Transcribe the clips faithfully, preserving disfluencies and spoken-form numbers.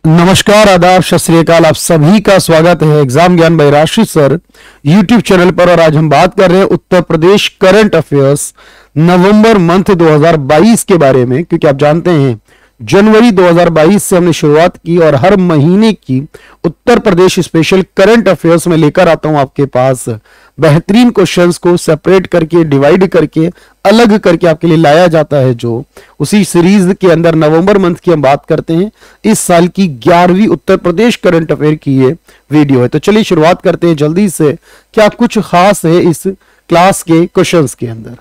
नमस्कार, आदाब, सत श्री अकाल। आप सभी का स्वागत है एग्जाम ज्ञान बाय राशि सर यूट्यूब चैनल पर। और आज हम बात कर रहे हैं Uttar Pradesh current affairs November month दो हज़ार बाईस के बारे में, क्योंकि आप जानते हैं जनवरी दो हज़ार बाईस से हमने शुरुआत की और हर महीने की Uttar Pradesh special current affairs में लेकर आता हूं आपके पास बेहतरीन क्वेश्चंस को सेपरेट करके, डिवाइड करके, अलग करके आपके लिए लाया जाता है। जो उसी सीरीज के अंदर नवंबर मंथ की हम बात करते हैं। इस साल की ग्यारहवीं उत्तर प्रदेश करंट अफेयर की ये वीडियो है। तो चलिए शुरुआत करते हैं जल्दी से। क्या कुछ खास है इस क्लास के क्वेश्चंस के अंदर।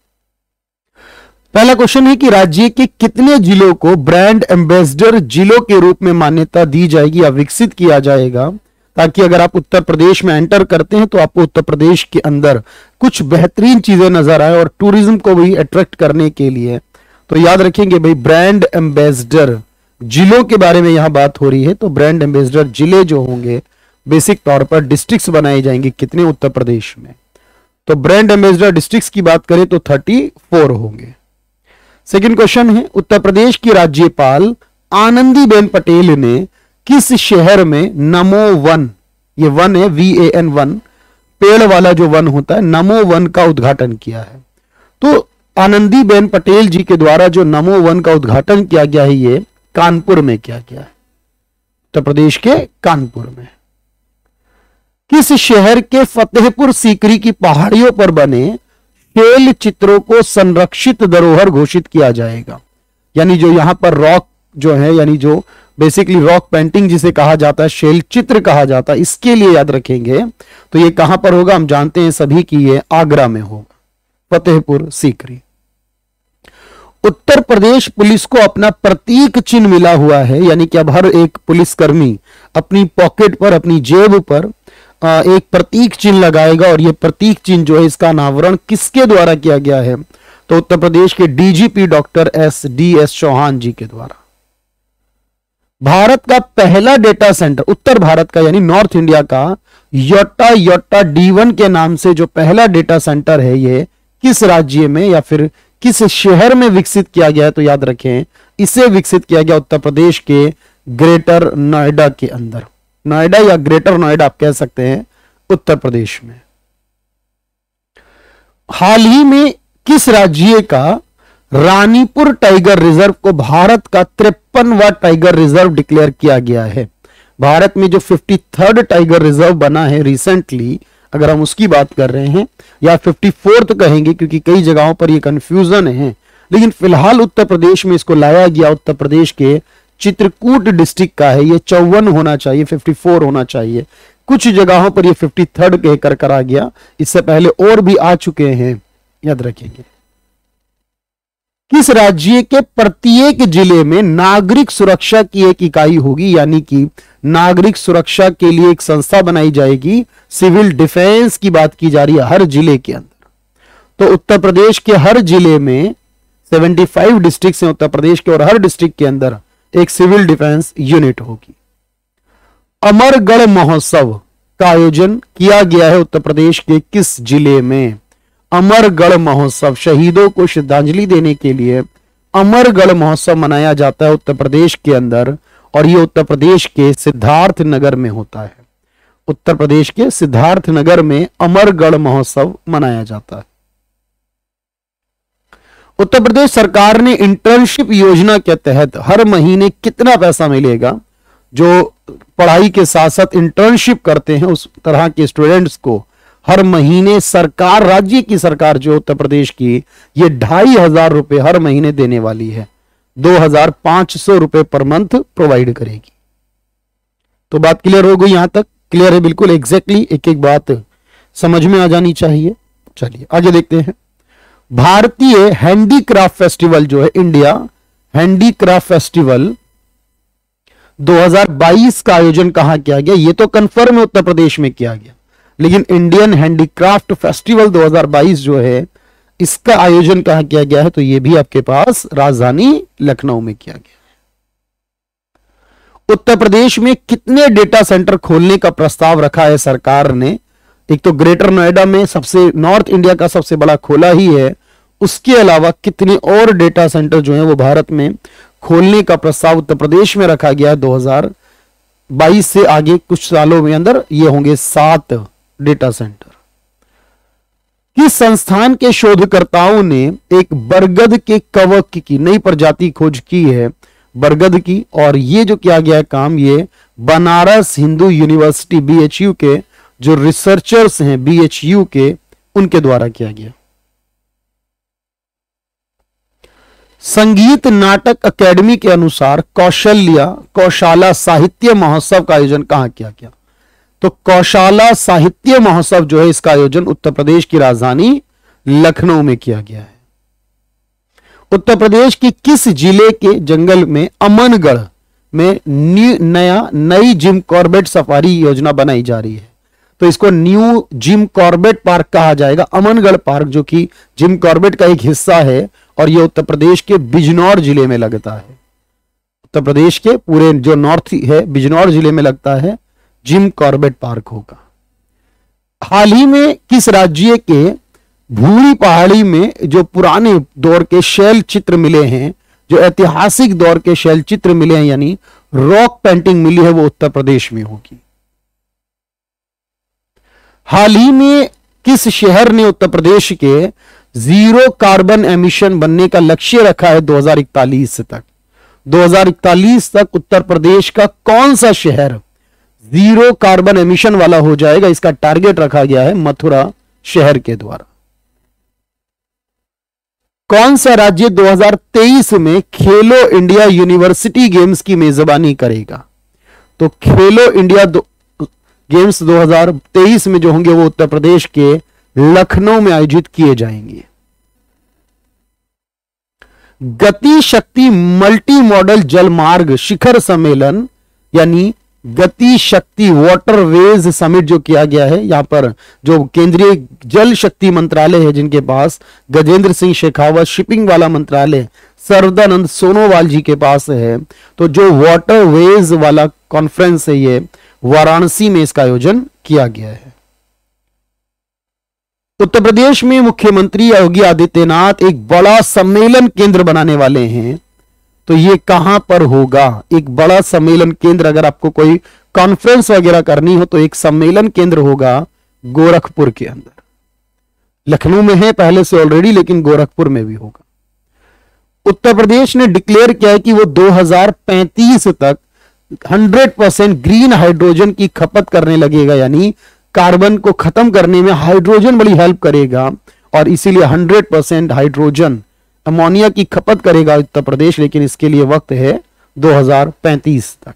पहला क्वेश्चन है कि राज्य के कितने जिलों को ब्रांड एम्बेसडर जिलों के रूप में मान्यता दी जाएगी या विकसित किया जाएगा, ताकि अगर आप उत्तर प्रदेश में एंटर करते हैं तो आपको उत्तर प्रदेश के अंदर कुछ बेहतरीन चीजें नजर आए और टूरिज्म को भी अट्रैक्ट करने के लिए। तो याद रखेंगे भाई, ब्रांड एम्बेसडर जिलों के बारे में यहां बात हो रही है। तो ब्रांड एम्बेसडर जिले जो होंगे बेसिक तौर पर डिस्ट्रिक्ट्स बनाए जाएंगे कितने उत्तर प्रदेश में। तो ब्रांड एम्बेसडर डिस्ट्रिक्ट्स की बात करें तो चौंतीस होंगे। सेकंड क्वेश्चन है, उत्तर प्रदेश की राज्यपाल आनंदीबेन पटेल ने किस शहर में नमो वन, ये वन है वी ए एन वन, पेड़ वाला जो वन होता है, नमो वन का उद्घाटन किया है। तो आनंदीबेन पटेल जी के द्वारा जो नमो वन का उद्घाटन किया गया है, ये कानपुर में किया गया है, उत्तर प्रदेश के कानपुर में। किस शहर के फतेहपुर सीकरी की पहाड़ियों पर बने शैल चित्रों को संरक्षित धरोहर घोषित किया जाएगा। यानी जो यहां पर रॉक जो है, यानी जो बेसिकली रॉक पेंटिंग जिसे कहा जाता है, शैल चित्र कहा जाता है, इसके लिए याद रखेंगे तो ये कहां पर होगा। हम जानते हैं सभी की ये आगरा में होगा, फतेहपुर सीकरी। उत्तर प्रदेश पुलिस को अपना प्रतीक चिन्ह मिला हुआ है, यानी कि अब हर एक पुलिसकर्मी अपनी पॉकेट पर, अपनी जेब पर एक प्रतीक चिन्ह लगाएगा। और यह प्रतीक चिन्ह जो है, इसका अनावरण किसके द्वारा किया गया है, तो उत्तर प्रदेश के DGP doctor S D S Chauhan ji के द्वारा। भारत का पहला डेटा सेंटर, उत्तर भारत का यानी नॉर्थ इंडिया का योटा योटा डी वन के नाम से जो पहला डेटा सेंटर है, ये किस राज्य में या फिर किस शहर में विकसित किया गया है, तो याद रखें इसे विकसित किया गया उत्तर प्रदेश के ग्रेटर नोएडा के अंदर। नोएडा या ग्रेटर नोएडा आप कह सकते हैं, उत्तर प्रदेश में। हाल ही में किस राज्य का रानीपुर टाइगर रिजर्व को भारत का तिरपनवां टाइगर रिजर्व डिक्लेयर किया गया है। भारत में जो फिफ्टी थर्ड टाइगर रिजर्व बना है रिसेंटली, अगर हम उसकी बात कर रहे हैं, या फिफ्टी फोर्थ कहेंगे क्योंकि कई जगहों पर ये कंफ्यूजन है, लेकिन फिलहाल उत्तर प्रदेश में इसको लाया गया। उत्तर प्रदेश के चित्रकूट डिस्ट्रिक्ट का है, ये चौवन होना चाहिए, फिफ्टी फोर होना चाहिए। कुछ जगहों पर ये फिफ्टी थर्ड कहकर करा गया, इससे पहले और भी आ चुके हैं, याद रखेंगे। किस राज्य के प्रत्येक जिले में नागरिक सुरक्षा की एक इकाई होगी, यानी कि नागरिक सुरक्षा के लिए एक संस्था बनाई जाएगी। सिविल डिफेंस की बात की जा रही है हर जिले के अंदर। तो उत्तर प्रदेश के हर जिले में पचहत्तर डिस्ट्रिक्ट हैं उत्तर प्रदेश के, और हर डिस्ट्रिक्ट के अंदर एक सिविल डिफेंस यूनिट होगी। अमरगढ़ महोत्सव का आयोजन किया गया है उत्तर प्रदेश के किस जिले में। अमरगढ़ महोत्सव, शहीदों को श्रद्धांजलि देने के लिए अमरगढ़ महोत्सव मनाया जाता है उत्तर प्रदेश के अंदर, और यह उत्तर प्रदेश के सिद्धार्थ नगर में होता है। उत्तर प्रदेश के सिद्धार्थ नगर में अमरगढ़ महोत्सव मनाया जाता है। उत्तर प्रदेश सरकार ने इंटर्नशिप योजना के तहत हर महीने कितना पैसा मिलेगा। जो पढ़ाई के साथ साथ इंटर्नशिप करते हैं उस तरह के स्टूडेंट्स को हर महीने सरकार, राज्य की सरकार जो उत्तर प्रदेश की, ये ढाई हजार रुपए हर महीने देने वाली है। दो हजार पांच सौ रुपए पर मंथ प्रोवाइड करेगी। तो बात क्लियर हो गई, यहां तक क्लियर है बिल्कुल एग्जैक्टली, एक एक बात समझ में आ जानी चाहिए। चलिए आगे देखते हैं। भारतीय हैंडीक्राफ्ट फेस्टिवल जो है, इंडिया हैंडीक्राफ्ट फेस्टिवल दो हज़ार बाईस का आयोजन कहां किया गया, ये तो कंफर्म है उत्तर प्रदेश में किया गया, लेकिन इंडियन हैंडीक्राफ्ट फेस्टिवल दो हज़ार बाईस जो है, इसका आयोजन कहां किया गया है, तो ये भी आपके पास राजधानी लखनऊ में किया गया है। उत्तर प्रदेश में कितने डेटा सेंटर खोलने का प्रस्ताव रखा है सरकार ने। एक तो ग्रेटर नोएडा में सबसे, नॉर्थ इंडिया का सबसे बड़ा खोला ही है, उसके अलावा कितने और डेटा सेंटर जो है वो भारत में खोलने का प्रस्ताव उत्तर प्रदेश में रखा गया है। दो हज़ार बाईस से आगे कुछ सालों में अंदर ये होंगे सात डेटा सेंटर। किस संस्थान के शोधकर्ताओं ने एक बरगद के कवक की नई प्रजाति खोज की है, बरगद की, और ये जो किया गया है काम, ये बनारस हिंदू यूनिवर्सिटी बीएचयू के जो रिसर्चर्स हैं बीएचयू के, उनके द्वारा किया गया। संगीत नाटक अकेडमी के अनुसार कौशल्या कौशाला साहित्य महोत्सव का आयोजन कहां किया गया? तो कौशाला साहित्य महोत्सव जो है, इसका आयोजन उत्तर प्रदेश की राजधानी लखनऊ में किया गया है। उत्तर प्रदेश की किस जिले के जंगल में अमनगढ़ में नया नई जिम कॉर्बेट सफारी योजना बनाई जा रही है? तो इसको न्यू जिम कॉर्बेट पार्क कहा जाएगा। अमनगढ़ पार्क जो कि जिम कॉर्बेट का एक हिस्सा है और यह उत्तर प्रदेश के बिजनौर जिले में लगता है। उत्तर प्रदेश के पूरे जो नॉर्थ है बिजनौर जिले में लगता है, जिम कॉर्बेट पार्क होगा। हाल ही में किस राज्य के भूरी पहाड़ी में जो पुराने दौर के शैल चित्र मिले हैं, जो ऐतिहासिक दौर के शैल चित्र मिले हैं, यानी रॉक पेंटिंग मिली है, वो उत्तर प्रदेश में होगी। हाल ही में किस शहर ने उत्तर प्रदेश के जीरो कार्बन एमिशन बनने का लक्ष्य रखा है दो हज़ार इकतालीस तक? दो हज़ार इकतालीस तक उत्तर प्रदेश का कौन सा शहर जीरो कार्बन एमिशन वाला हो जाएगा, इसका टारगेट रखा गया है मथुरा शहर के द्वारा। कौन सा राज्य दो हज़ार तेईस में खेलो इंडिया यूनिवर्सिटी गेम्स की मेजबानी करेगा? तो खेलो इंडिया दो, गेम्स दो हज़ार तेईस में जो होंगे वो उत्तर प्रदेश के लखनऊ में आयोजित किए जाएंगे। गति शक्ति मल्टी मॉडल जलमार्ग शिखर सम्मेलन यानी गति शक्ति वाटरवेज समिट जो किया गया है, यहां पर जो केंद्रीय जल शक्ति मंत्रालय है जिनके पास गजेंद्र सिंह शेखावत, शिपिंग वाला मंत्रालय सर्वदानंद सोनोवाल जी के पास है, तो जो वाटरवेज वाला कॉन्फ्रेंस है ये वाराणसी में इसका आयोजन किया गया है। उत्तर प्रदेश में मुख्यमंत्री योगी आदित्यनाथ एक बड़ा सम्मेलन केंद्र बनाने वाले हैं, तो ये कहां पर होगा? एक बड़ा सम्मेलन केंद्र, अगर आपको कोई कॉन्फ्रेंस वगैरह करनी हो तो एक सम्मेलन केंद्र होगा गोरखपुर के अंदर। लखनऊ में है पहले से ऑलरेडी, लेकिन गोरखपुर में भी होगा। उत्तर प्रदेश ने डिक्लेयर किया है कि वो दो हज़ार पैंतीस तक सौ परसेंट ग्रीन हाइड्रोजन की खपत करने लगेगा, यानी कार्बन को खत्म करने में हाइड्रोजन बड़ी हेल्प करेगा और इसीलिए सौ परसेंट हाइड्रोजन अमोनिया की खपत करेगा उत्तर प्रदेश, लेकिन इसके लिए वक्त है दो हज़ार पैंतीस तक।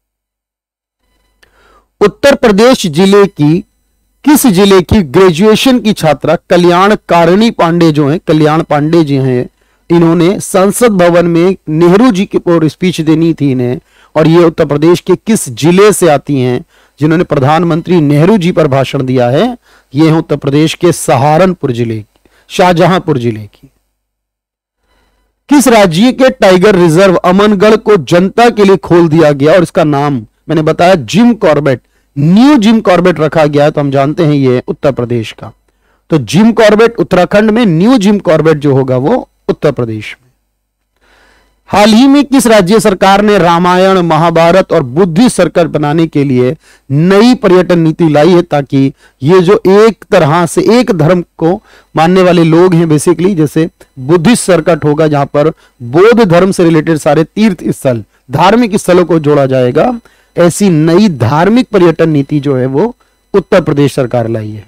उत्तर प्रदेश जिले की किस जिले की ग्रेजुएशन की छात्रा कल्याण कारिणी पांडे जो हैं, कल्याण पांडे जी हैं, इन्होंने संसद भवन में नेहरू जी के ऊपर स्पीच देनी थी इन्हें, और ये उत्तर प्रदेश के किस जिले से आती हैं जिन्होंने प्रधानमंत्री नेहरू जी पर भाषण दिया है? ये है उत्तर प्रदेश के सहारनपुर जिले की, शाहजहांपुर जिले की। किस राज्य के टाइगर रिजर्व अमनगढ़ को जनता के लिए खोल दिया गया और इसका नाम मैंने बताया Jim Corbett, new Jim Corbett रखा गया है, तो हम जानते हैं ये उत्तर प्रदेश का। तो जिम कॉर्बेट उत्तराखंड में, न्यू जिम कॉर्बेट जो होगा वो उत्तर प्रदेश में। हाल ही में किस राज्य सरकार ने रामायण महाभारत और बुद्धिस्ट सर्कल बनाने के लिए नई पर्यटन नीति लाई है, ताकि ये जो एक तरह से एक धर्म को मानने वाले लोग हैं, बेसिकली जैसे बुद्धिस्ट सर्कट होगा जहां पर बौद्ध धर्म से रिलेटेड सारे तीर्थ स्थल धार्मिक स्थलों को जोड़ा जाएगा, ऐसी नई धार्मिक पर्यटन नीति जो है वो उत्तर प्रदेश सरकार लाई है।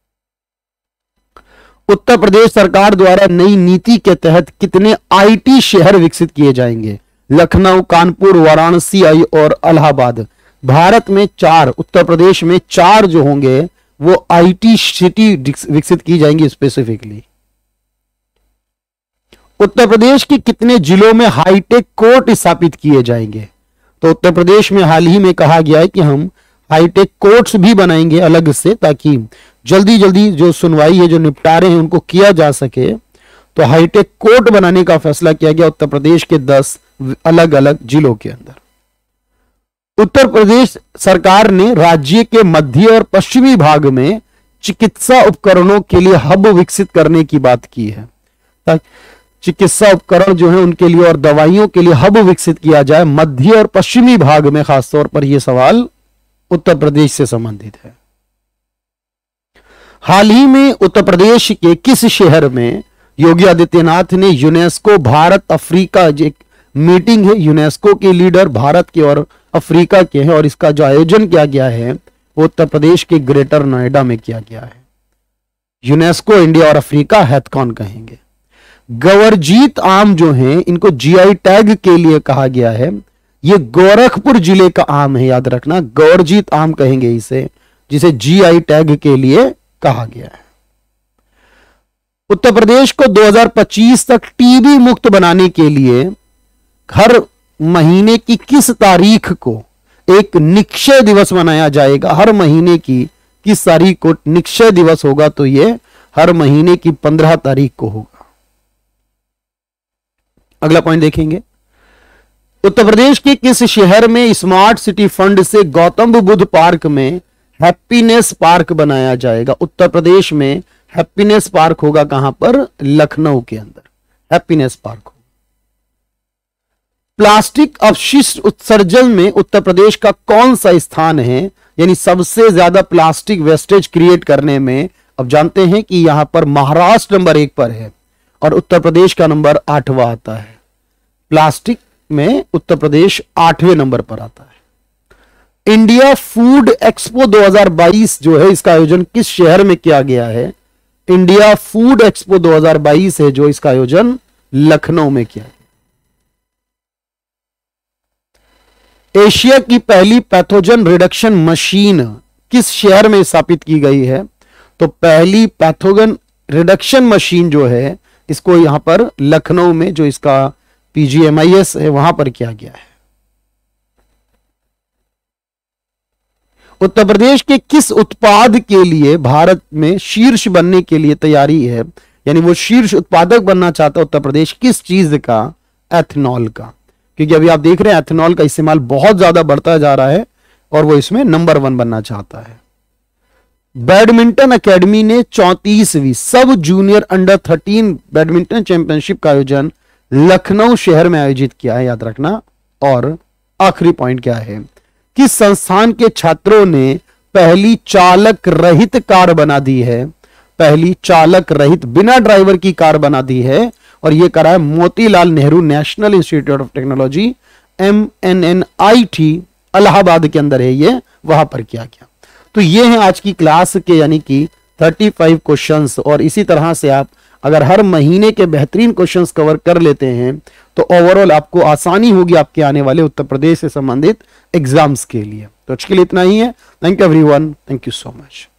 उत्तर प्रदेश सरकार द्वारा नई नीति के तहत कितने आईटी शहर विकसित किए जाएंगे? लखनऊ, कानपुर, वाराणसी और इलाहाबाद। भारत में चार, उत्तर प्रदेश में चार जो होंगे वो आईटी सिटी विकसित की जाएंगी स्पेसिफिकली। उत्तर प्रदेश के कितने जिलों में हाईटेक कोर्ट स्थापित किए जाएंगे? तो उत्तर प्रदेश में हाल ही में कहा गया है कि हम हाईटेक कोर्ट्स भी बनाएंगे अलग से, ताकि जल्दी जल्दी जो सुनवाई है, जो निपटारे हैं, उनको किया जा सके। तो हाईटेक कोर्ट बनाने का फैसला किया गया उत्तर प्रदेश के दस अलग अलग जिलों के अंदर। उत्तर प्रदेश सरकार ने राज्य के मध्य और पश्चिमी भाग में चिकित्सा उपकरणों के लिए हब विकसित करने की बात की है, चिकित्सा उपकरण जो है उनके लिए और दवाइयों के लिए हब विकसित किया जाए मध्य और पश्चिमी भाग में। खासतौर पर यह सवाल उत्तर प्रदेश से संबंधित है। हाल ही में उत्तर प्रदेश के किस शहर में योगी आदित्यनाथ ने यूनेस्को भारत अफ्रीका, एक मीटिंग है, यूनेस्को के लीडर भारत के और अफ्रीका के हैं और इसका जो आयोजन किया गया है वो उत्तर प्रदेश के ग्रेटर नोएडा में किया गया है। यूनेस्को इंडिया और अफ्रीका हैथकॉन कहेंगे। गवरजीत आम जो है इनको जीआई टैग के लिए कहा गया है। ये गोरखपुर जिले का आम है, याद रखना, गवरजीत आम कहेंगे इसे, जिसे जीआई टैग के लिए कहा गया है। उत्तर प्रदेश को दो हज़ार पच्चीस तक टीबी मुक्त बनाने के लिए हर महीने की किस तारीख को एक निक्षय दिवस मनाया जाएगा? हर महीने की किस तारीख को निक्षय दिवस होगा? तो यह हर महीने की पंद्रह तारीख को होगा। अगला पॉइंट देखेंगे, उत्तर प्रदेश के किस शहर में स्मार्ट सिटी फंड से गौतम बुद्ध पार्क में हैप्पीनेस पार्क बनाया जाएगा? उत्तर प्रदेश में हैप्पीनेस पार्क होगा कहां पर? लखनऊ के अंदर हैप्पीनेस पार्क होगा। प्लास्टिक अपशिष्ट उत्सर्जन में उत्तर प्रदेश का कौन सा स्थान है? यानी सबसे ज्यादा प्लास्टिक वेस्टेज क्रिएट करने में। अब जानते हैं कि यहां पर महाराष्ट्र नंबर एक पर है और उत्तर प्रदेश का नंबर आठवां आता है। प्लास्टिक में उत्तर प्रदेश आठवें नंबर पर आता है। इंडिया फूड एक्सपो दो हज़ार बाईस जो है इसका आयोजन किस शहर में किया गया है? इंडिया फूड एक्सपो दो हज़ार बाईस है जो इसका आयोजन लखनऊ में किया गया। एशिया की पहली पैथोजन रिडक्शन मशीन किस शहर में स्थापित की गई है? तो पहली पैथोजन रिडक्शन मशीन जो है इसको यहां पर लखनऊ में, जो इसका पीजीएमआईएस है, वहां पर किया गया है। उत्तर प्रदेश के किस उत्पाद के लिए भारत में शीर्ष बनने के लिए तैयारी है? यानी वो शीर्ष उत्पादक बनना चाहता है उत्तर प्रदेश किस चीज का? एथेनॉल का, क्योंकि अभी आप देख रहे हैं एथेनॉल का इस्तेमाल बहुत ज्यादा बढ़ता जा रहा है और वो इसमें नंबर वन बनना चाहता है। बैडमिंटन एकेडमी ने चौंतीसवीं sub junior under thirteen badminton championship का आयोजन लखनऊ शहर में आयोजित किया है, याद रखना। और आखिरी पॉइंट क्या है, किस संस्थान के छात्रों ने पहली चालक रहित कार बना दी है? पहली चालक रहित बिना ड्राइवर की कार बना दी है और यह करा है Motilal Nehru national institute of technology, M N N I T, Allahabad के अंदर है, ये वहां पर किया गया। तो ये है आज की क्लास के यानी कि पैंतीस क्वेश्चंस। और इसी तरह से आप अगर हर महीने के बेहतरीन क्वेश्चंस कवर कर लेते हैं तो ओवरऑल आपको आसानी होगी आपके आने वाले उत्तर प्रदेश से संबंधित एग्जाम्स के लिए। तो आज के लिए इतना ही है। Thank you everyone, thank you so much.